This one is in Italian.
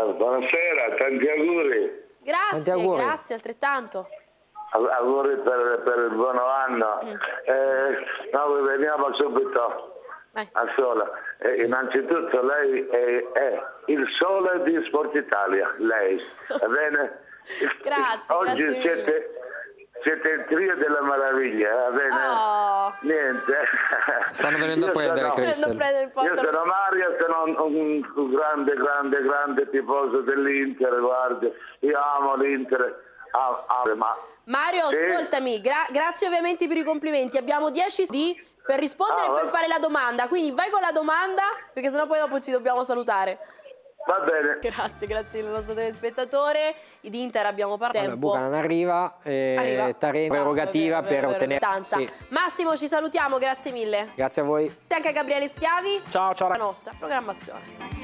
Buonasera, tanti auguri. Grazie, grazie altrettanto. Auguri per il buon anno. No, veniamo subito al sole. Innanzitutto lei è il sole di Sport Italia, lei, va bene? Grazie, oggi grazie siete il trio della meraviglia, va bene? Niente. Stanno venendo a prendere Cristian. Io sono Mario, sono un grande tifoso dell'Inter, guarda, io amo l'Inter. Mario, ascoltami, grazie ovviamente per i complimenti. Abbiamo 10 secondi per rispondere e per fare la domanda, quindi vai con la domanda perché sennò poi dopo ci dobbiamo salutare. Va bene. Grazie il nostro telespettatore. Di Inter abbiamo parlato. Allora, Buchanan arriva, Taremi prerogativa per ottenere. Massimo, ci salutiamo, grazie mille. Grazie a voi. E anche a Gabriele Schiavi. Ciao. La nostra programmazione.